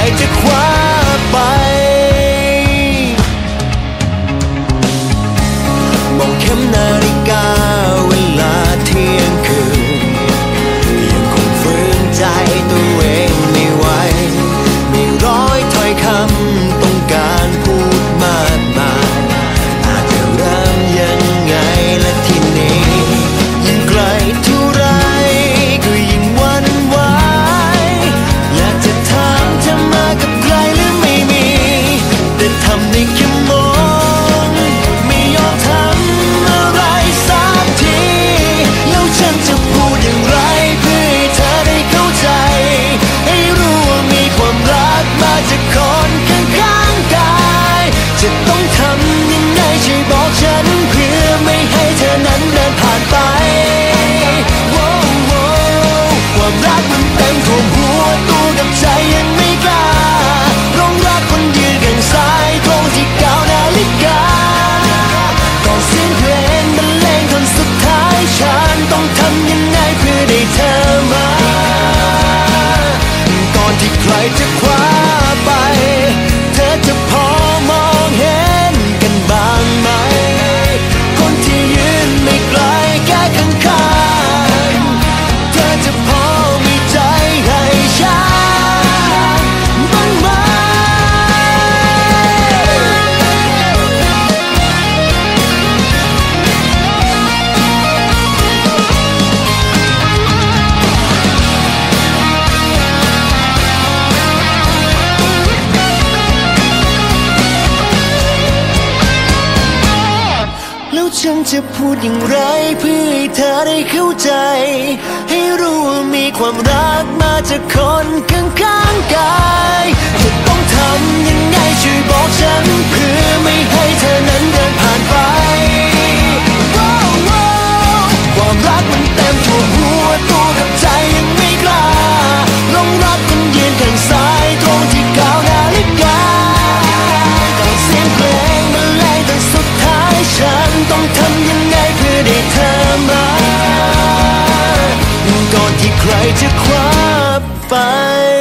จะคว้าไปมองเข็มนาฬิกาเวลาเที่ยงคืนยังคงฝืนใจตัวเองไม่ไหวมีร้อยถ้อยคำต้องการพูดมากมายอาจจะเริ่มยังไงและทีนี้ยิ่งไกลเท่าไรก็ยิ่งหวั่นไหวอยากจะถามเธอมากับใครหรือไม่มีแต่ทำได้แค่มองไม่ยอมทำอะไรสักทีแล้วฉันจะพูดอย่างไรเพื่อให้เธอได้เข้าใจให้รู้ว่ามีความรักมาจากคนข้างๆกายจะต้องทำยังไงช่วยบอกฉันเพื่อไม่ให้เธอนั้นเดินผ่านไปความรักมันเต็มท่วมหัวตัวกับใจยังไม่กล้าร้องรักคนยืนข้างซ้ายตรงที่9 นาฬิกาก่อนเสียงเพลงบรรเลงคนสุดท้ายฉันต้องทำยังไงเพื่อได้เธอมาก่อนที่ใครจะคว้าไปเธอจะพอมองเห็นกันบ้างไหมคนที่ยืนไม่ไกลแค่ข้างๆเธอจะพอมีใจให้ฉันบ้างไหมแล้วฉันจะพูดอย่างไรเพื่อให้เธอได้เข้าใจให้รู้ว่ามีความรักมาจากคนข้างๆกายจะต้องทำยังไงช่วยบอกฉันเพื่อไม่ให้เธอนั้นเดินผ่านไปความรักมันเต็มทั่วหัวตัวกับใจยังไม่กล้าลงรักคนยืนข้างซ้ายตรงที่9 นาฬิกาก่อนเสียงเพลงบรรเลงแต่สุดท้ายฉันต้องทำยังไงเพื่อได้เธอมาก่อนที่ใครจะคว้าไป